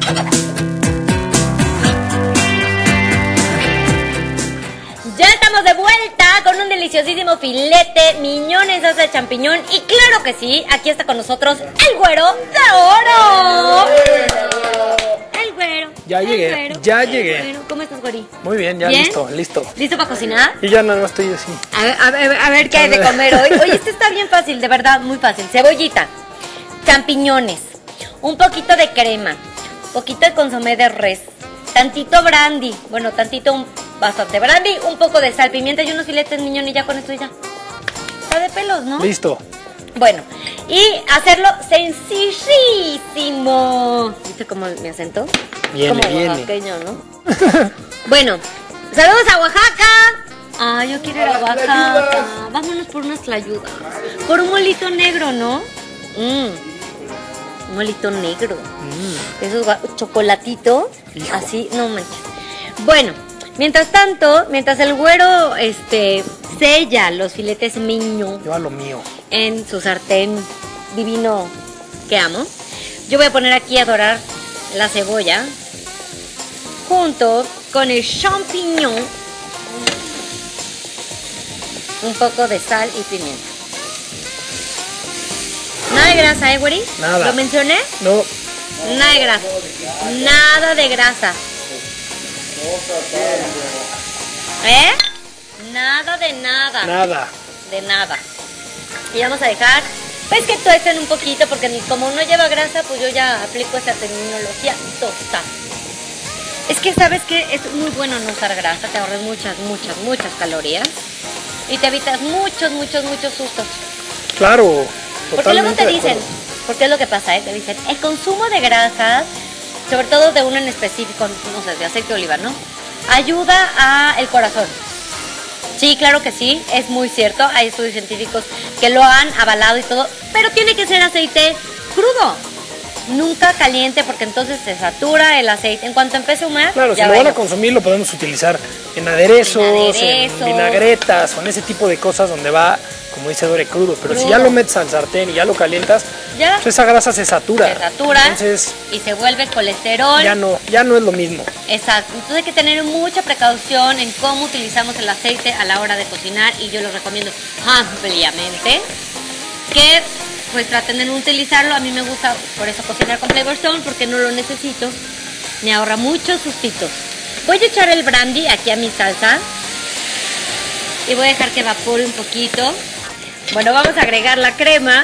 Ya estamos de vuelta con un deliciosísimo filete miñón en salsa de champiñón. Y claro que sí, aquí está con nosotros el güero de oro. El güero. Ya llegué, ya llegué. ¿Cómo estás, güeri? Muy bien, ya listo. ¿Listo para cocinar? Y ya nada más estoy así. A ver qué hay de comer hoy. Oye, este está bien fácil, de verdad, muy fácil. Cebollita, champiñones, un poquito de crema, un poquito de consomé de res, tantito brandy, bueno, bastante brandy, un poco de sal, pimienta y unos filetes miñón y ya con esto ya. Está de pelos, ¿no? Listo. Bueno, y hacerlo sencillísimo. ¿Viste cómo me acento? Viene, como viene. Oaxaqueño, ¿no? Bueno, saludos a Oaxaca. Ay, yo quiero ir a Oaxaca. Vámonos por unas tlayudas. Por un molito negro, ¿no? Un molito negro. Esos chocolatito. Hijo. Así, no manches. Bueno, mientras tanto, mientras el güero sella los filetes miñón Lleva lo mío. en su sartén divino que amo, yo voy a poner aquí a dorar la cebolla junto con el champiñón, un poco de sal y pimienta. Nada de grasa, güey. Nada. ¿Lo mencioné? No. Nada de grasa. Nada de grasa. Nada de nada. Nada. De nada. Y vamos a dejar, pues que tuesten un poquito, porque como no lleva grasa, pues yo ya aplico esa terminología, tostar. Es que sabes que es muy bueno no usar grasa, te ahorras muchas calorías y te evitas muchos sustos. Claro. Porque luego te de dicen, acuerdo. porque es lo que pasa, te dicen, el consumo de grasas, sobre todo de uno en específico, no sé, de aceite de oliva, ¿no? Ayuda a el corazón. Sí, claro que sí, es muy cierto, hay estudios científicos que lo han avalado y todo, pero tiene que ser aceite crudo, nunca caliente, porque entonces se satura el aceite. En cuanto empiece a humar, Claro, si ya lo van a bailó. consumir lo podemos utilizar en aderezos, en vinagretas o en ese tipo de cosas donde va, como dice Dore, crudo. Pero si ya lo metes al sartén y ya lo calientas, Ya. pues esa grasa se satura. Se satura Entonces y se vuelve colesterol. ya no es lo mismo. Exacto, entonces hay que tener mucha precaución en cómo utilizamos el aceite a la hora de cocinar, y yo lo recomiendo ampliamente que pues traten de no utilizarlo. A mí me gusta por eso cocinar con Flavor Stone, porque no lo necesito, me ahorra muchos sustitos. Voy a echar el brandy aquí a mi salsa y voy a dejar que evapore un poquito. Bueno, vamos a agregar la crema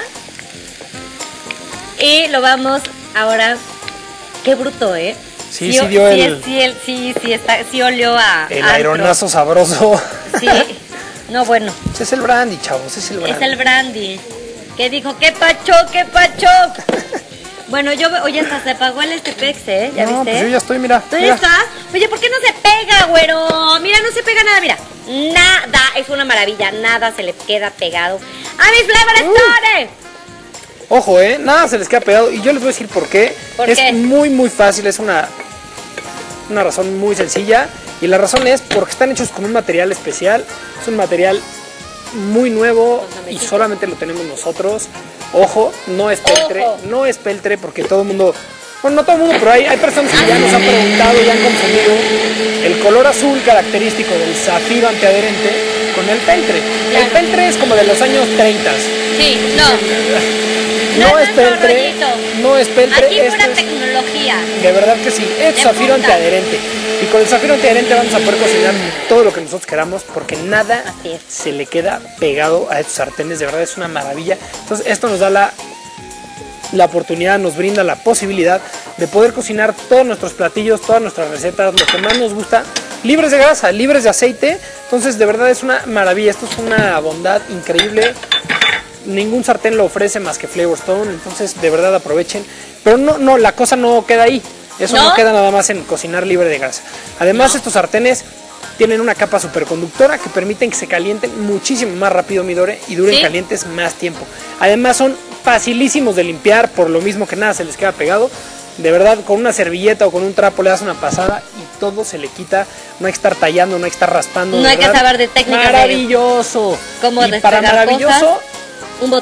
y lo vamos ahora. Qué bruto, ¿eh? Sí dio el olió a el antro. aeronazo sabroso. Sí, no, bueno, Ese es el brandy, chavos, es el brandy. es el brandy. Que dijo, ¿qué pacho? Bueno, oye, hasta se apagó el Tepex, ¿eh? ¿Ya No, viste? pues yo ya estoy, mira. ¿Tú ya mira. estás? Oye, ¿por qué no se pega, güero? Mira, no se pega nada, mira. Nada, es una maravilla, nada se le queda pegado a mi Flavor Stone. Ojo, nada se les queda pegado. Y yo les voy a decir por qué. ¿Por es qué? muy fácil, es una razón muy sencilla. Y la razón es porque están hechos con un material especial. Es un material muy nuevo y solamente lo tenemos nosotros. Ojo, no es peltre. Ojo. No es peltre porque todo el mundo... Bueno, no todo el mundo, pero hay personas que ya nos han preguntado y han confundido el color azul característico del zafiro antiadherente con el peltre. Claro. El peltre es como de los años 30. Sí, no. No es peltre, rollito. no es peltre, Aquí esto pura es, tecnología. de verdad que sí, es De zafiro punta. antiadherente. Y con el zafiro antiadherente vamos a poder cocinar todo lo que nosotros queramos porque nada Así es. se le queda pegado a estos sartenes, de verdad es una maravilla. Entonces esto nos da la oportunidad, nos brinda la posibilidad de poder cocinar todos nuestros platillos, todas nuestras recetas, lo que más nos gusta, libres de grasa, libres de aceite. Entonces de verdad es una maravilla, esto es una bondad increíble. Ningún sartén lo ofrece más que Flavor Stone, entonces de verdad aprovechen. Pero no, la cosa no queda ahí. Eso no queda nada más en cocinar libre de grasa. Además, estos sartenes tienen una capa superconductora que permiten que se calienten muchísimo más rápido, Midore, y duren calientes más tiempo. Además, son facilísimos de limpiar, por lo mismo que nada se les queda pegado. De verdad, con una servilleta o con un trapo le das una pasada y todo se le quita. No hay que estar tallando, no hay que estar raspando. No hay que saber de técnicas. Maravilloso. Como y para maravilloso, un botón.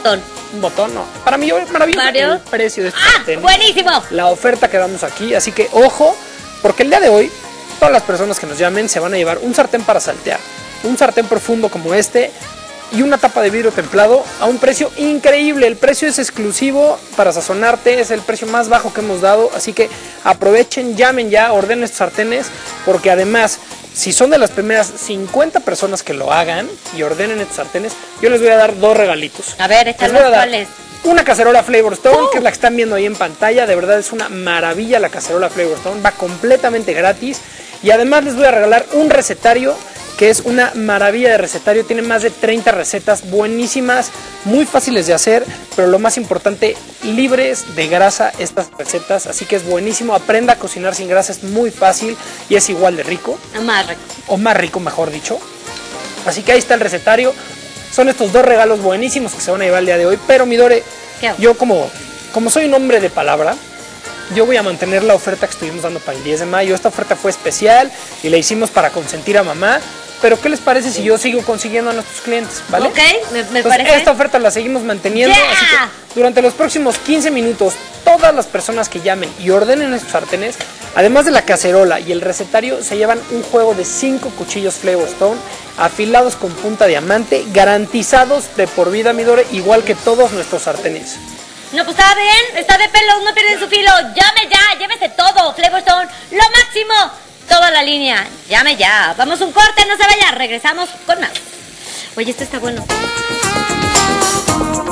un botón, no. Para mí, maravilloso el precio de este sartén. ¡Buenísimo! La oferta que damos aquí, así que ojo, porque el día de hoy, todas las personas que nos llamen se van a llevar un sartén para saltear, un sartén profundo como este y una tapa de vidrio templado a un precio increíble. El precio es exclusivo para sazonarte, es el precio más bajo que hemos dado, así que aprovechen, llamen ya, ordenen estos sartenes, porque además, si son de las primeras 50 personas que lo hagan y ordenen estos sartenes, yo les voy a dar 2 regalitos. A ver, les voy a dar una cacerola Flavor Stone, que es la que están viendo ahí en pantalla. De verdad es una maravilla la cacerola Flavor Stone, va completamente gratis. Y además les voy a regalar un recetario, que es una maravilla de recetario. Tiene más de 30 recetas buenísimas, muy fáciles de hacer, pero lo más importante, libres de grasa estas recetas. Así que es buenísimo, aprenda a cocinar sin grasa, es muy fácil y es igual de rico. O más rico, mejor dicho. Así que ahí está el recetario. Son estos 2 regalos buenísimos que se van a llevar el día de hoy. Pero mi Dore, yo como soy un hombre de palabra, yo voy a mantener la oferta que estuvimos dando para el 10 de mayo. Esta oferta fue especial y la hicimos para consentir a mamá. Pero ¿qué les parece si yo sigo consiguiendo a nuestros clientes? ¿Vale? Ok, me parece. Esta oferta la seguimos manteniendo. Así que durante los próximos 15 minutos, todas las personas que llamen y ordenen estos sartenes, además de la cacerola y el recetario, se llevan un juego de 5 cuchillos Flavor Stone, afilados con punta diamante, garantizados de por vida, mi Dore, igual que todos nuestros sartenes. No, pues está bien, está de pelos, no pierden su filo. Llame ya, llévese todo. Flavor Stone, lo máximo. Toda la línea, llame ya. Vamos a un corte, no se vaya. Regresamos con más. Oye, esto está bueno.